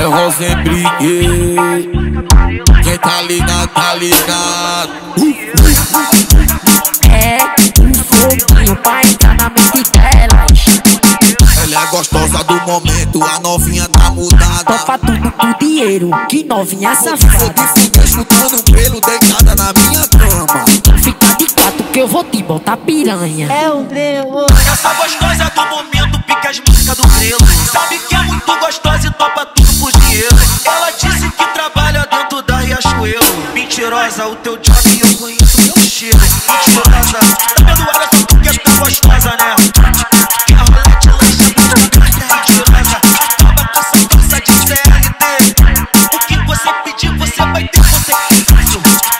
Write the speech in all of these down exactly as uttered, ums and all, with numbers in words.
É Rosen Brigue. Quem tá ligado, tá ligado. É um foguinho pra entrar na mente delas. Ela é gostosa do momento, a novinha tá mudada. Topa tudo por dinheiro, que novinha Vou safada. te fuder chutando o pelo, deitada na minha cama. Fica de quatro que eu vou te botar piranha. É o Grelo. Essa gostosa do momento pica as músicas do Grelo. Sabe que é muito gostosa e topa tudo por dinheiro. Ela disse que trabalha dentro da Riachuelo. Mentirosa, o teu job eu conheço o teu cheiro. Mentirosa, tá vendo ela só porque tá gostosa, né? Que a rolete lancha mentirosa, acaba com essa força de C L T. O que você pedir você vai ter, você fácil.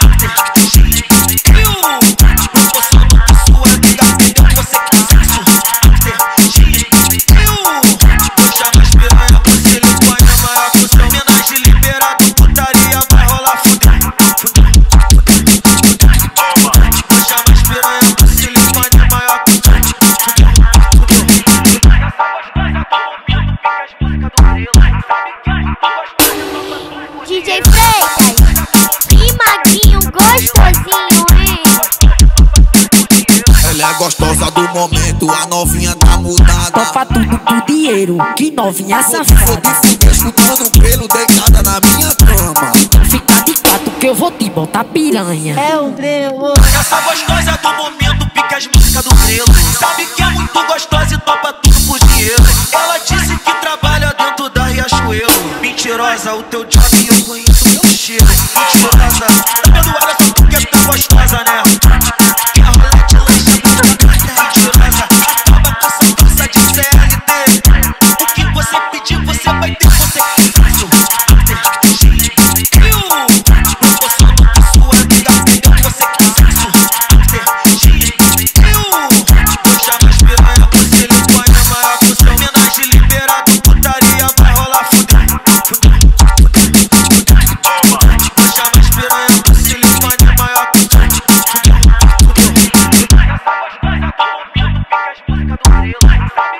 D J Freitas, que maguinho gostosinho, hein? Ela é gostosa do momento, a novinha tá mudada. Topa tudo por dinheiro, que novinha Vou safada. te fuder chutando o pelo, deitada na minha cama. Fica de quatro que eu vou te botar piranha. É o Grelo. Essa gostosa do momento pica as músicas do Grelo. Sabe que é muito gostosa e topa tudo por dinheiro. Ela disse que trabalha dentro da Riachuelo. Mentirosa, o teu job eu conheço o teu cheiro. Mentirosa, tá vendo ela só porque tá gostosa, né? Que a rolete lancha mentirosa, acaba com essa força de C L T. O que você pedir você vai ter, você fácil.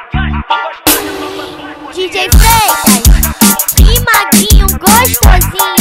D J Freitas, que maguinho gostosinho.